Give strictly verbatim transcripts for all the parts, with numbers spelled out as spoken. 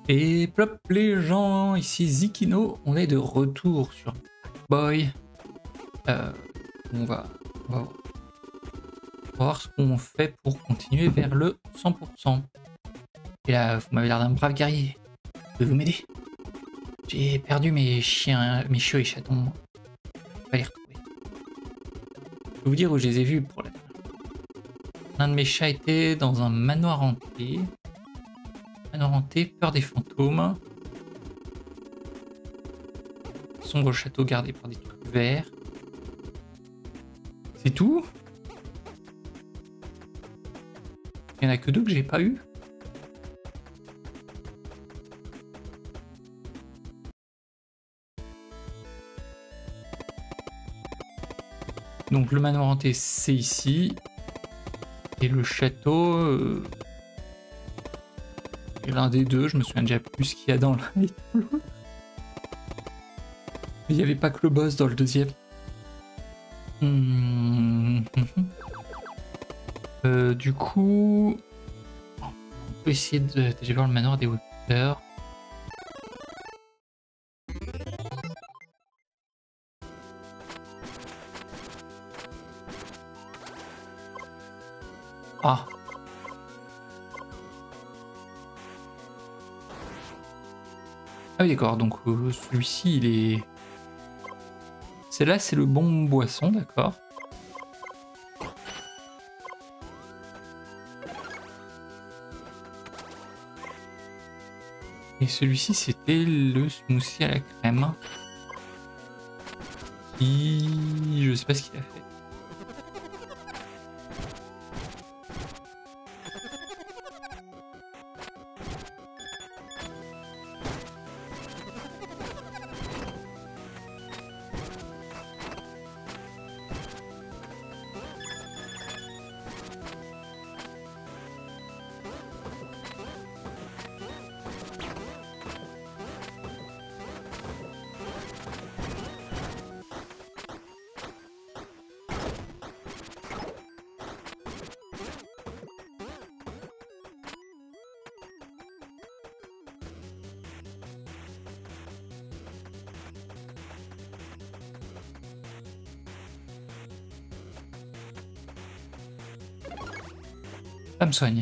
Et plop les gens, ici Zikino, on est de retour sur Boy. Euh, on, va, on va voir ce qu'on fait pour continuer vers le cent pour cent. Et là, vous m'avez l'air d'un brave guerrier. Pouvez-vous m'aider? J'ai perdu mes chiens, mes chiots et chatons. Je vais les retrouver. Je vais vous dire où je les ai vus pour la... L'un de mes chats était dans un manoir hanté. Manoir hanté, peur des fantômes. Sombre château gardé par des trucs verts. C'est tout? Il n'y en a que deux que j'ai pas eu. Donc le manoir hanté c'est ici. Et le château... Euh... l'un des deux, je me souviens déjà plus ce qu'il y a dans l'un et dans l'autre. Il n'y avait pas que le boss dans le deuxième. Mmh. Euh, du coup... On peut essayer de déjà voir le manoir des hauteurs. Ah. Ah oui d'accord, donc euh, celui-ci il est... Celle-là c'est le bon boisson, d'accord. Et celui-ci c'était le smoothie à la crème. Qui... Je sais pas ce qu'il a fait. Ça me soigne.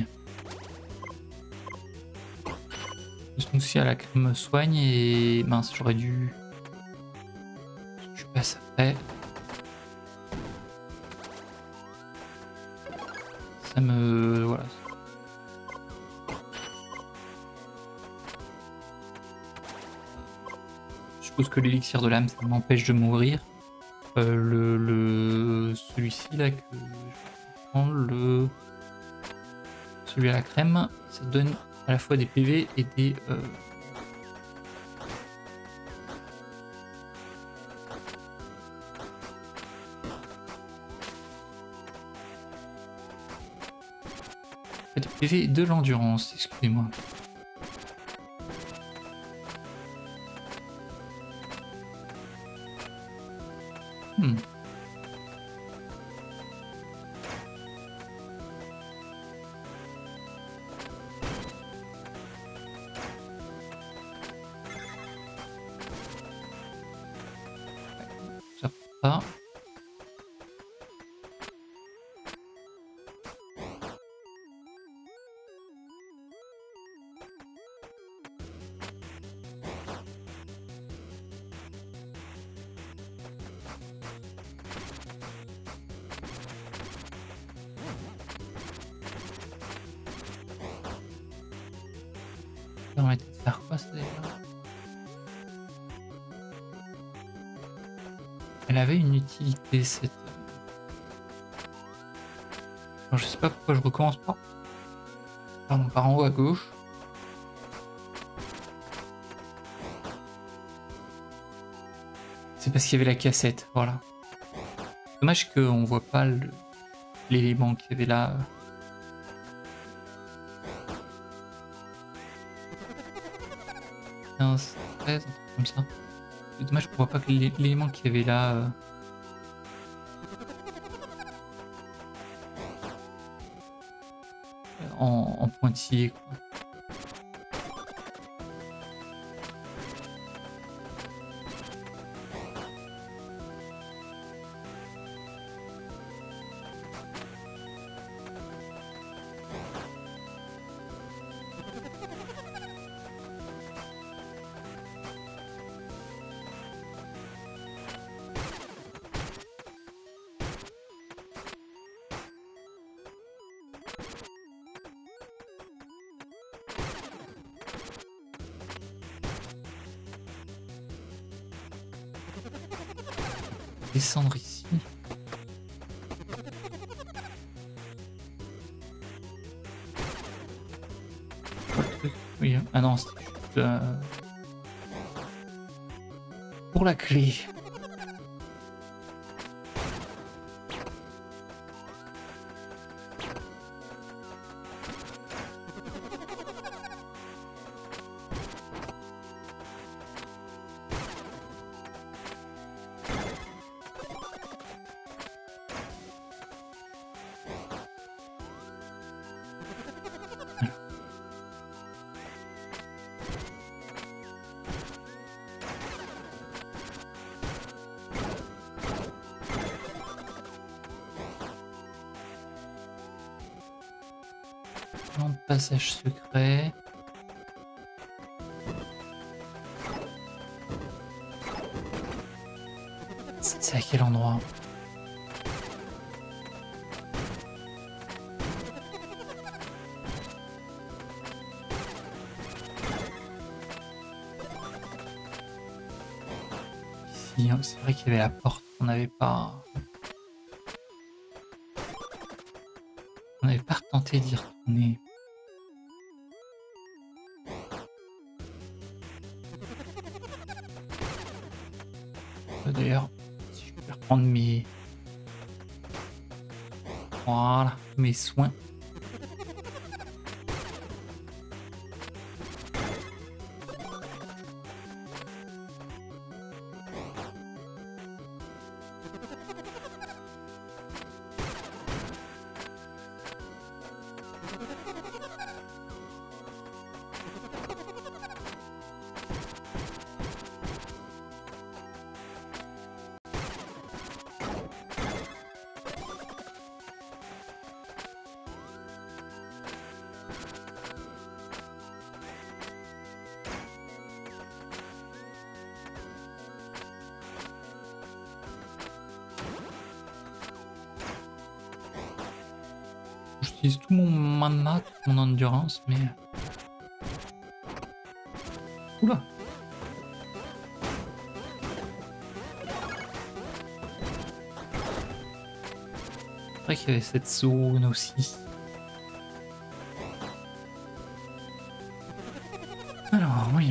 Le smoothie à la crème me soigne et... Mince, j'aurais dû... Je passe après. Ça me... Voilà. Je suppose que l'élixir de l'âme, ça m'empêche de mourir. Euh, le... le... Celui-ci là que... Je vais prendre le... Celui à la crème, ça donne à la fois des P V et des... Euh... des P V et de l'endurance, excusez-moi. Hmm. Ça pas. Ça permettait de faire quoi ça déjà? Elle avait une utilité cette... Alors, je sais pas pourquoi je recommence pas. Pardon, par en haut à gauche. C'est parce qu'il y avait la cassette, voilà. Dommage qu'on voit pas l'élément qu'il y avait là. quinze, treize, un truc comme ça. C'est dommage qu'on voit pas que l'élément qu'il y avait là. Euh... En, en pointillé quoi. descendre ici. Oui, ah non, c'était juste euh, pour la clé. Passage secret. C'est à quel endroit? Ici, c'est vrai qu'il y avait la porte, on n'avait pas... On n'avait pas tenté d'y retourner. D'ailleurs, si je peux reprendre mes... Voilà, mes soins. J'utilise tout mon mana, toute mon endurance, mais... Oula! C'est vrai qu'il y avait cette zone aussi. Alors, oui.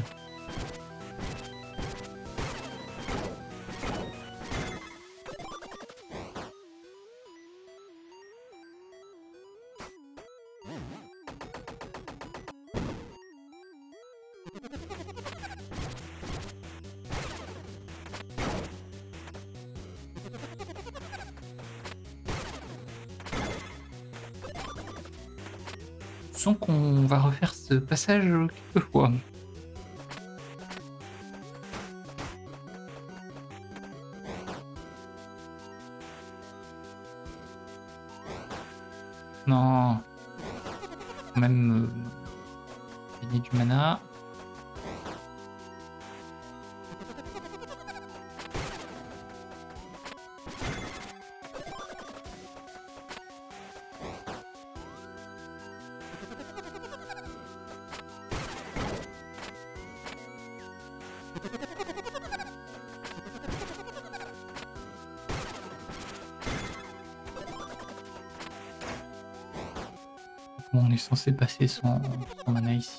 Je sens qu'on va refaire ce passage quelques fois. Non. Quand même euh, gagner du mana. Bon, on est censé passer son, son mana ici.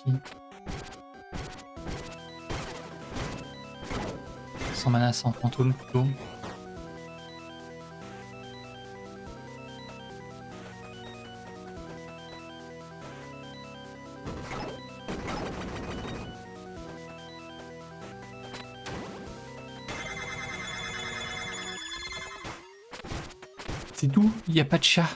Sans mana, sans fantôme plutôt. C'est tout, il n'y a pas de chat.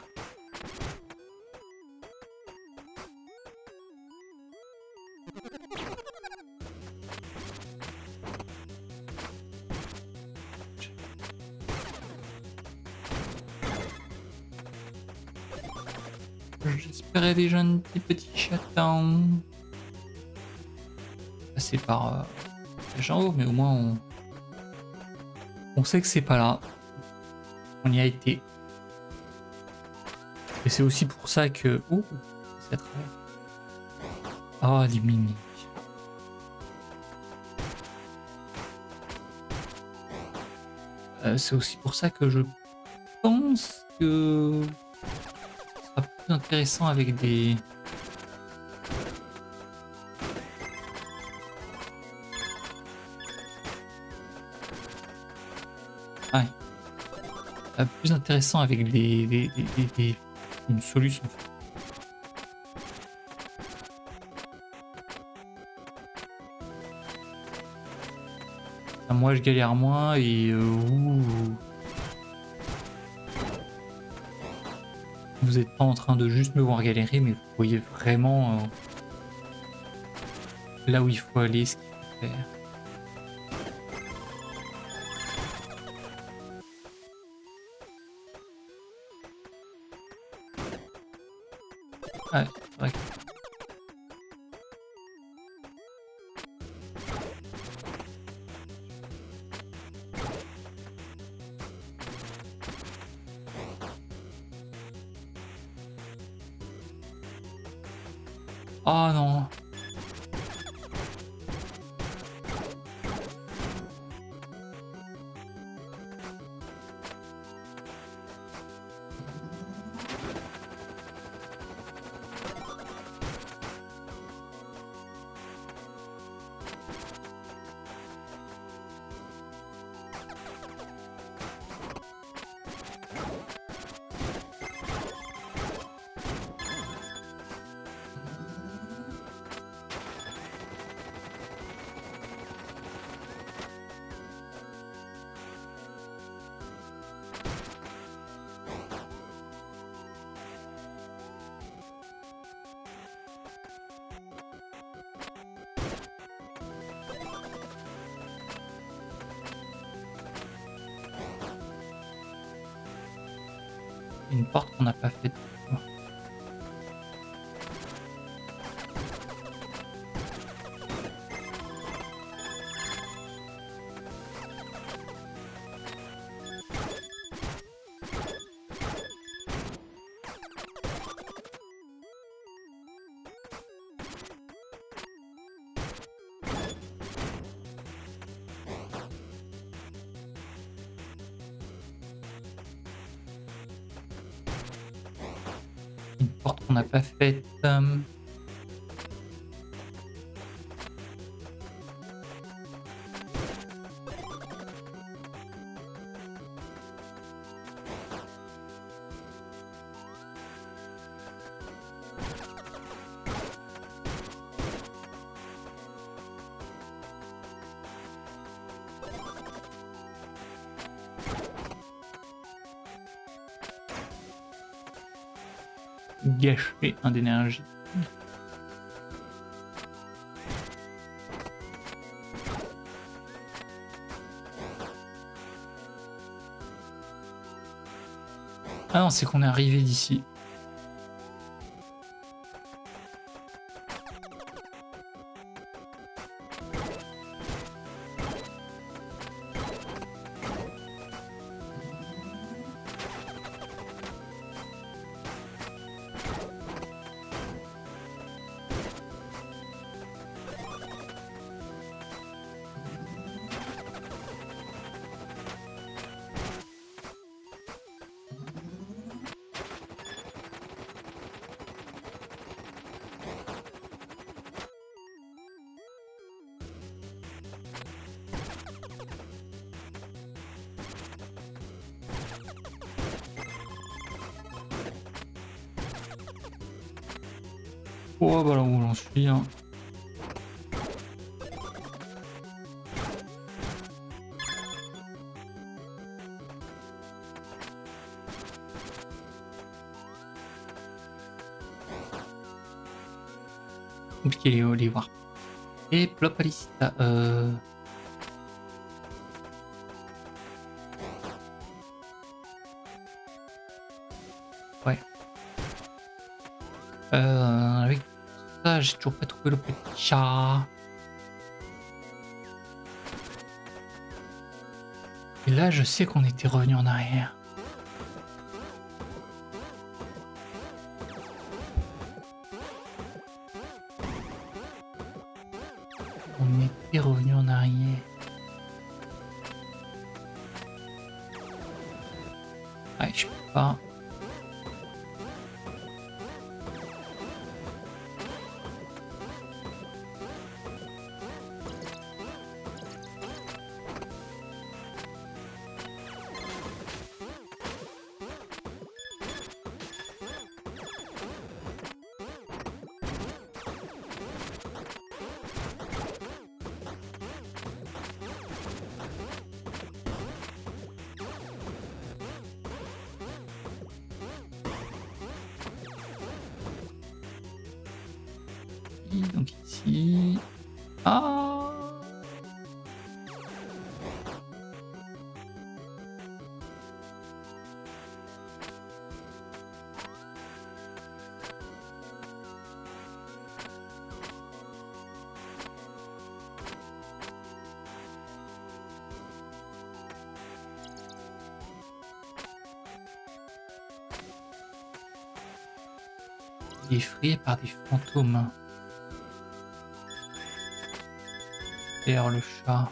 J'espérais déjà un petit petit chaton. Passer par euh, les gens haut, mais au moins on, on sait que c'est pas là. On y a été. Et c'est aussi pour ça que... Oh, c'est à travers. Oh, les mini. Euh, c'est aussi pour ça que je pense que ce sera plus intéressant avec des... Ouais. Euh, plus intéressant avec des, des, des, des, des... une solution. Moi je galère moins et euh, ouh, vous n'êtes pas en train de juste me voir galérer, mais vous voyez vraiment euh, là où il faut aller, ce qu'il faut faire. Ouais, c'est vrai que... Oh non. Une porte qu'on n'a pas faite. Une porte qu'on n'a pas faite. Euh... Gâcher un d'énergie. Ah non, c'est qu'on est arrivé d'ici. Oh bah là où j'en suis. Hein. Compliqué les, les voir. Et plop Alicita. Euh... Ouais. Euh, avec ça, j'ai toujours pas trouvé le petit chat. Et là, je sais qu'on était revenu en arrière. On était revenu en arrière. Ah, je peux pas. Donc ici. Ah! Il est effrayé par des fantômes. D'ailleurs, le chat.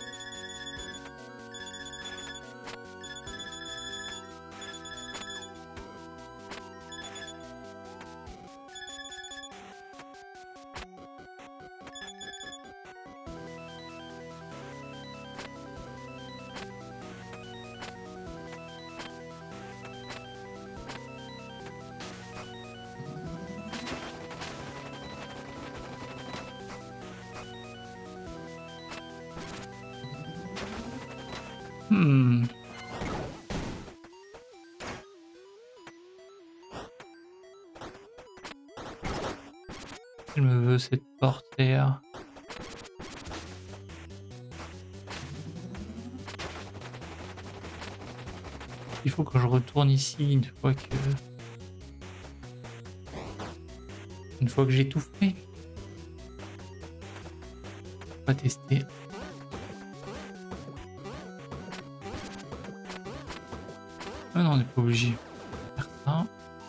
Hmm. Je me veux cette portière. Il faut que je retourne ici une fois que... Une fois que j'ai tout fait. On va tester. Ah non, on n'est pas obligé de faire ça.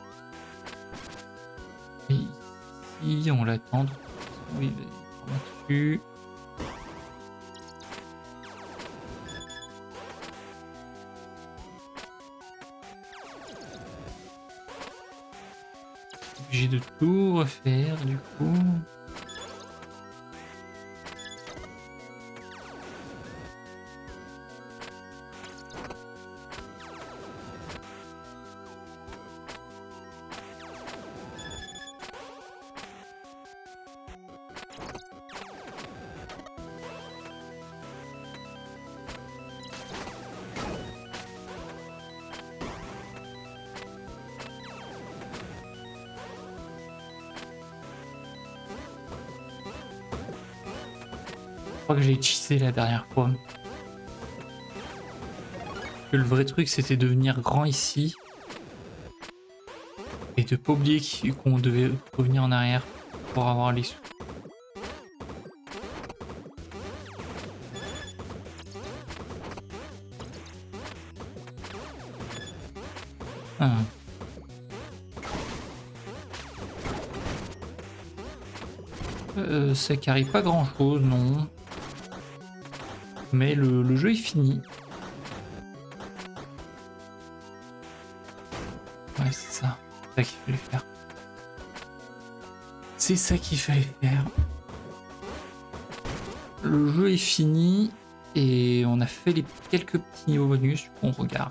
Et ici, on l'attend. Oui, on va dessus. Obligé de tout refaire du coup. Je crois que j'ai cheaté la dernière fois. Que le vrai truc c'était de venir grand ici et de pas oublier qu'on devait revenir en arrière pour avoir les sous. Ah. Euh, ça carry pas grand chose, non. Mais le, le jeu est fini. Ouais, c'est ça. C'est ça qu'il fallait faire. C'est ça qu'il fallait faire. Le jeu est fini et on a fait les quelques petits niveaux bonus qu'on regarde.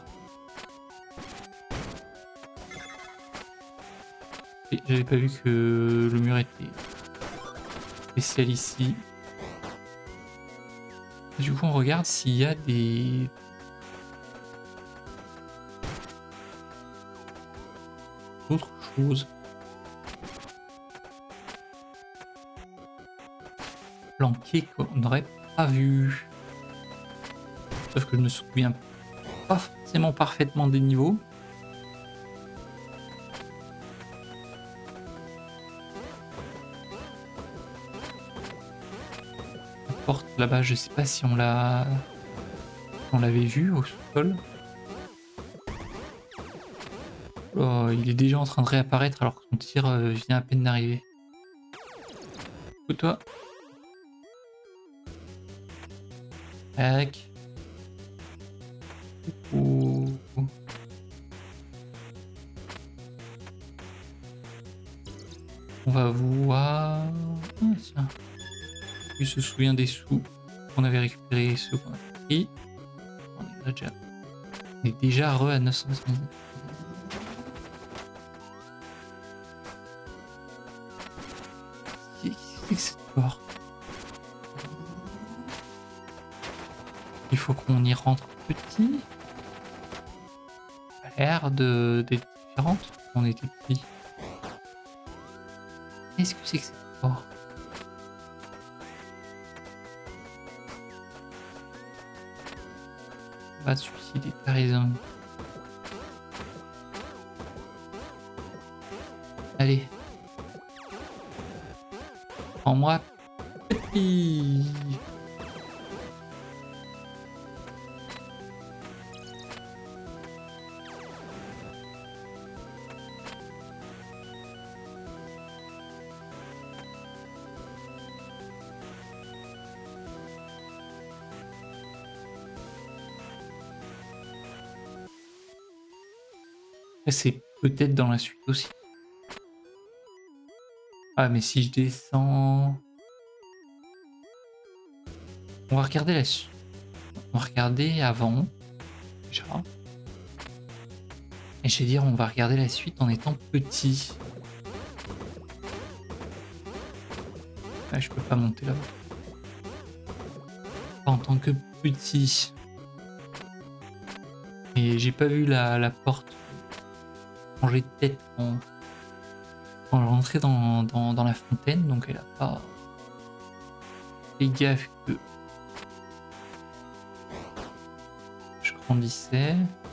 Et j'avais pas vu que le mur était spécial ici. Du coup, on regarde s'il y a des... d'autres choses. Planquées qu'on n'aurait pas vu. Sauf que je ne me souviens pas forcément parfaitement des niveaux. La porte là-bas, je sais pas si on l'a... on l'avait vu au sol. Oh, il est déjà en train de réapparaître alors que son tir euh, vient à peine d'arriver. Toi. Tac. Oh. va voir... Ah, tiens. Lui se souvient des sous qu'on avait récupérés, ceux qu'on a pris. On est déjà, on est déjà re à neuf cent soixante-dix. Qu'est-ce que c'est que cette porte? Il faut qu'on y rentre petit. Ça a l'air de d'être différente. On était petit. Qu'est-ce que c'est que cette porte? On va se suicider, t'as raison. Allez. Prends-moi petit. C'est peut-être dans la suite aussi. Ah, mais si je descends... On va regarder la suite. On va regarder avant. Déjà. Et je vais dire, on va regarder la suite en étant petit. Ah, je peux pas monter là-bas. Pas en tant que petit. Et j'ai pas vu la, la porte changer de tête quand, quand je rentrais dans, dans, dans la fontaine, donc elle a pas fait gaffe que je grandissais.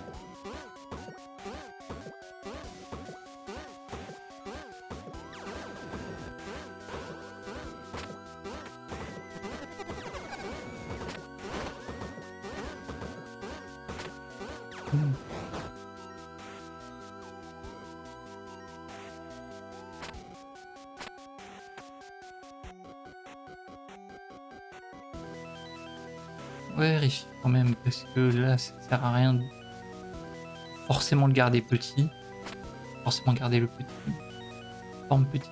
Hmm. Ouais, vérifie quand même, parce que là, ça sert à rien de forcément le garder petit. Forcément garder le petit. Forme petite.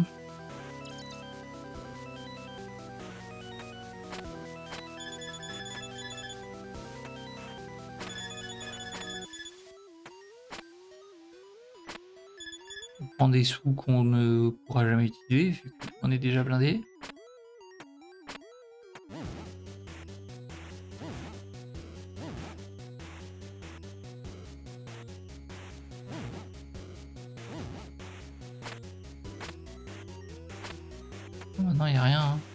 On prend des sous qu'on ne pourra jamais utiliser, vu qu'on est déjà blindé. Maintenant, il n'y a rien. Hein.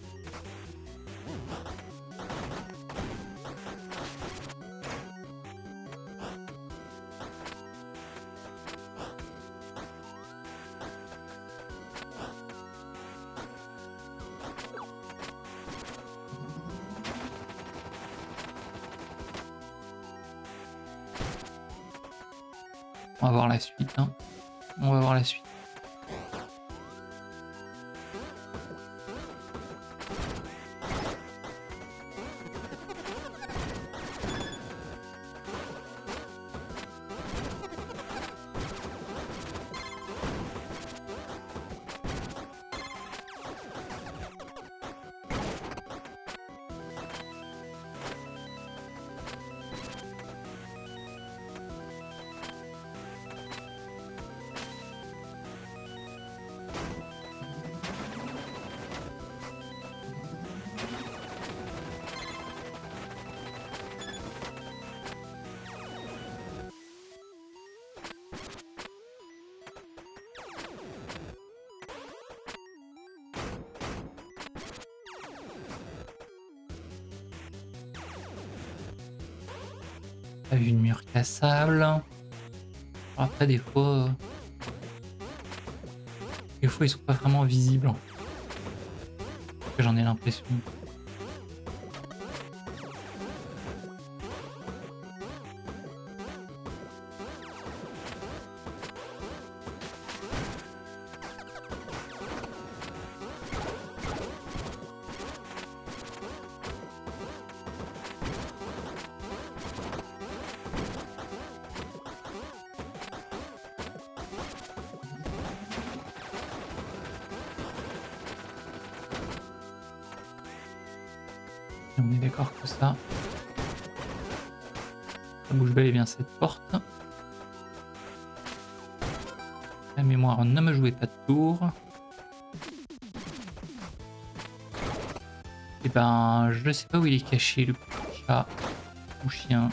On va voir la suite. Hein. On va voir la suite. T'as vu une mur cassable. Après, des fois, des fois, ils sont pas vraiment visibles. J'en ai l'impression. on est d'accord que ça... Ça bouge bel et bien cette porte. La mémoire ne me jouait pas de tour. Et ben, je sais pas où il est caché, le petit chat ou chien.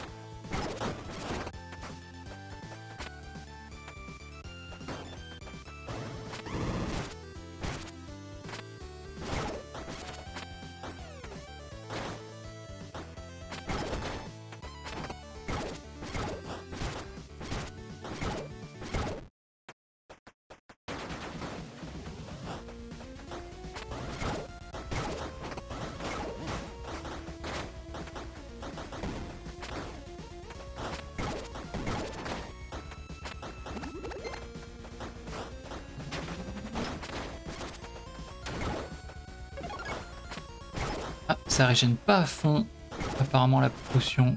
Ah, ça régène pas à fond, apparemment, la potion.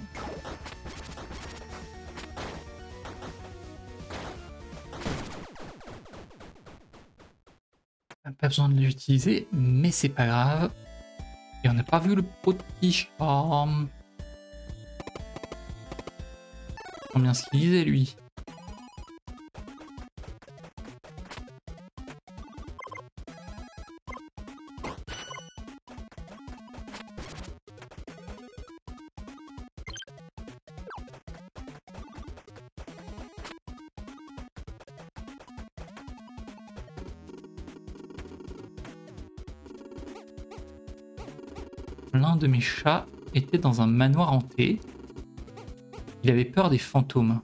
Pas besoin de l'utiliser, mais c'est pas grave. Et on n'a pas vu le petit chat. Combien ce qu'il disait, lui? L'un de mes chats était dans un manoir hanté. Il avait peur des fantômes.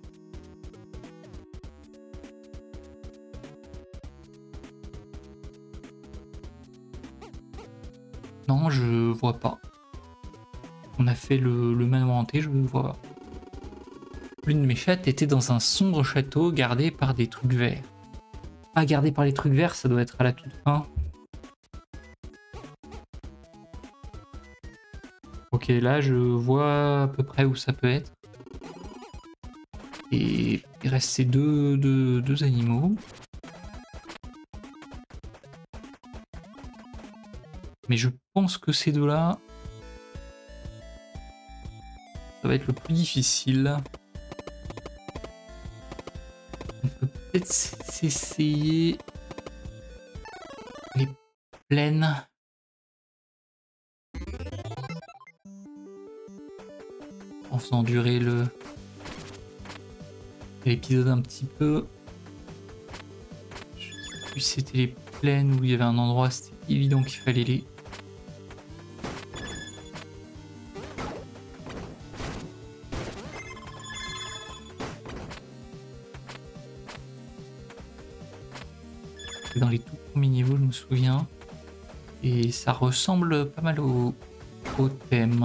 Non, je vois pas. On a fait le, le manoir hanté, je vois pas. L'une de mes chattes était dans un sombre château gardé par des trucs verts. Ah, gardé par les trucs verts, ça doit être à la toute fin. Ok, là je vois à peu près où ça peut être. Et il reste ces deux, deux, deux animaux. Mais je pense que ces deux-là, ça va être le plus difficile. On peut peut-être s'essayer les plaines. En faisant durer le l'épisode un petit peu. Je sais plus si c'était les plaines où il y avait un endroit, c'était évident qu'il fallait les... Dans les tout premiers niveaux, je me souviens. Et ça ressemble pas mal au, au thème.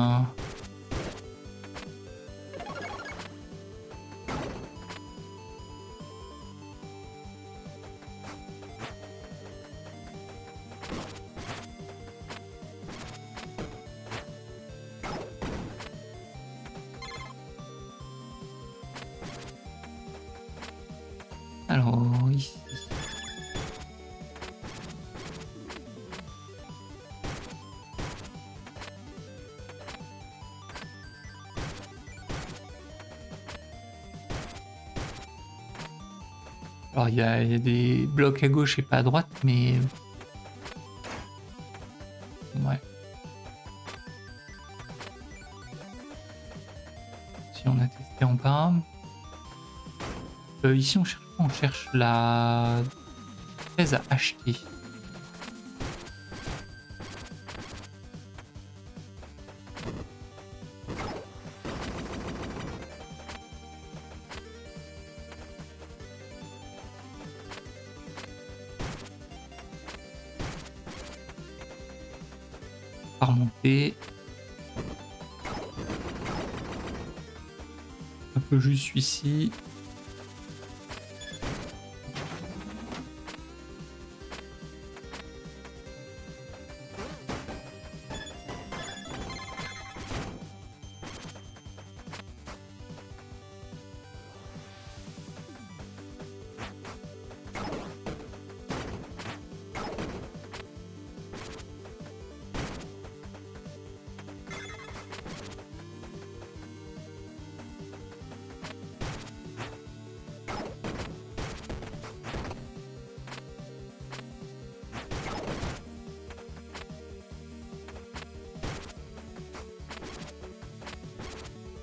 Alors, ici. Alors, il y, y a des blocs à gauche et pas à droite, mais... Ouais. Si on a testé en bas... Euh, ici, on cherche, on cherche la fraise à acheter. À remonter. Un peu juste celui-ci.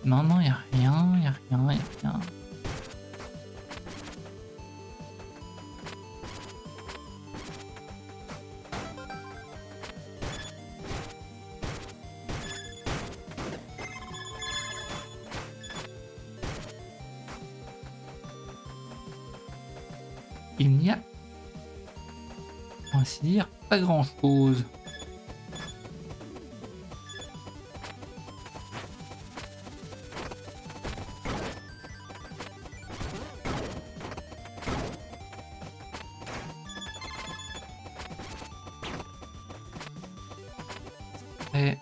Non, non, y a rien, y a rien, y a rien. Il n'y a, on va ainsi dire, pas grand chose. Et...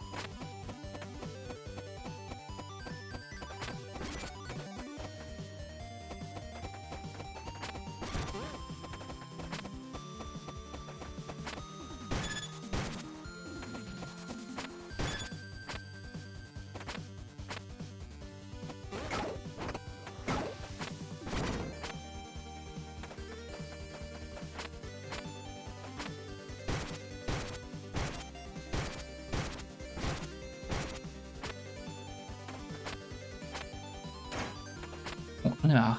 Bon, j'en ai marre.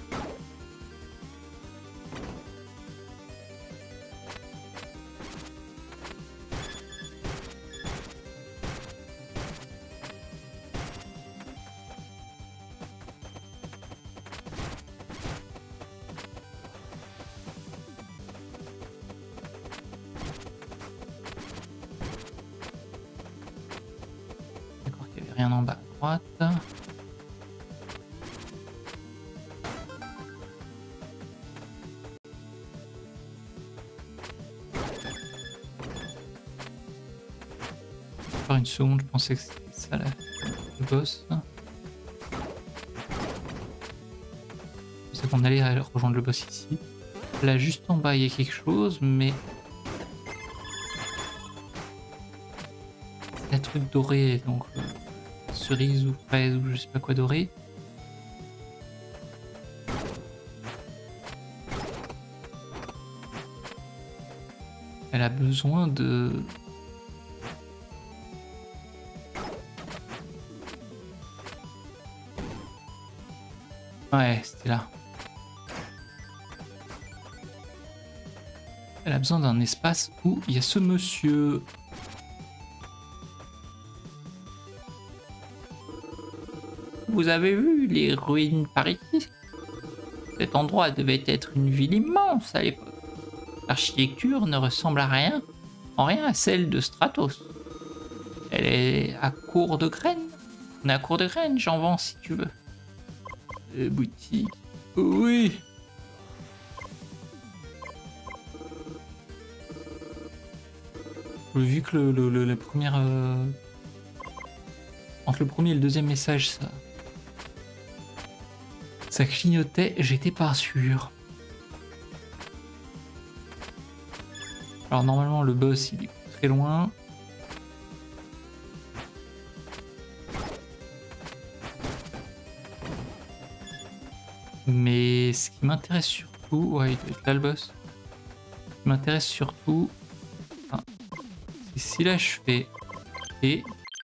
D'accord qu'il n'y avait rien en bas à droite. Une seconde, je pensais que c'était ça là, le boss. Je pensais qu'on allait rejoindre le boss ici. Là, juste en bas, il y a quelque chose, mais c'est un truc doré, donc euh, cerise ou fraise ou je sais pas quoi doré. Elle a besoin de... Ouais, c'était là. Elle a besoin d'un espace où il y a ce monsieur. Vous avez vu les ruines par ici? Cet endroit devait être une ville immense à l'époque. L'architecture ne ressemble à rien, en rien à celle de Stratos. Elle est à court de graines. On est à court de graines, j'en vends si tu veux. Euh, boutique. Oui. Vu que le, le, le la première euh... entre le premier et le deuxième message, ça, ça clignotait, j'étais pas sûr. Alors normalement le boss il est très loin. Mais ce qui m'intéresse surtout, ouais, il doit être là le boss. Ce qui m'intéresse surtout, enfin, c'est si là je fais et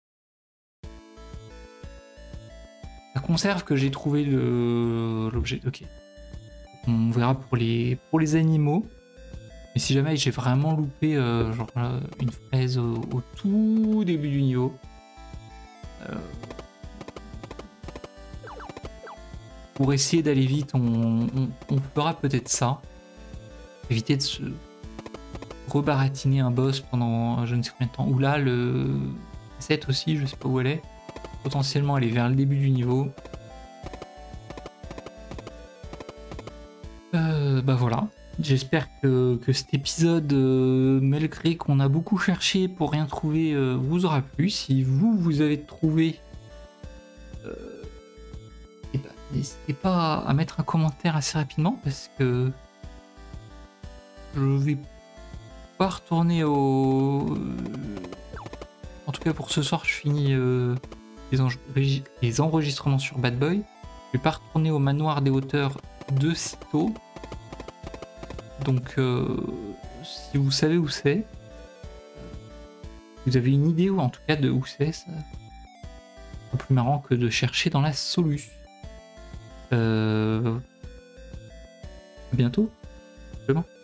ça conserve que j'ai trouvé l'objet. Ok. On verra pour les pour les animaux. Mais si jamais j'ai vraiment loupé euh, genre euh, une fraise au, au tout début du niveau. Euh, Pour essayer d'aller vite, on, on, on fera peut-être ça. Éviter de se rebaratiner un boss pendant je ne sais combien de temps. Ou là, le sept aussi, je sais pas où elle est. Potentiellement, elle est vers le début du niveau. Euh, bah voilà. J'espère que, que cet épisode, euh, malgré qu'on a beaucoup cherché pour rien trouver, euh, vous aura plu. Si vous, vous avez trouvé... Euh, N'hésitez pas à mettre un commentaire assez rapidement parce que je vais pas retourner au... En tout cas pour ce soir je finis euh, les, les enregistrements sur Bad Boy. Je vais pas retourner au manoir des hauteurs de sitôt. Donc euh, si vous savez où c'est, vous avez une idée ou en tout cas de où c'est, ça... plus marrant que de chercher dans la soluce. Euh... À bientôt, simplement.